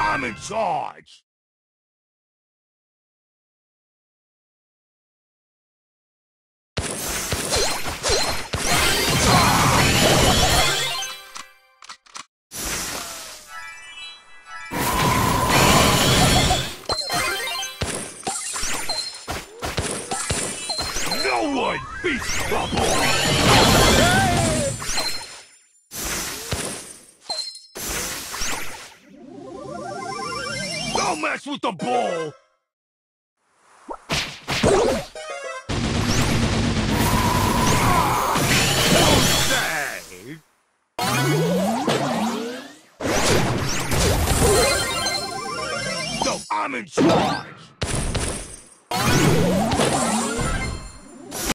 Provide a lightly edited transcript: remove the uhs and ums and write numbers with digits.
I'm in charge! No one beats trouble! Don't mess with the ball! Save! No, I'm in charge!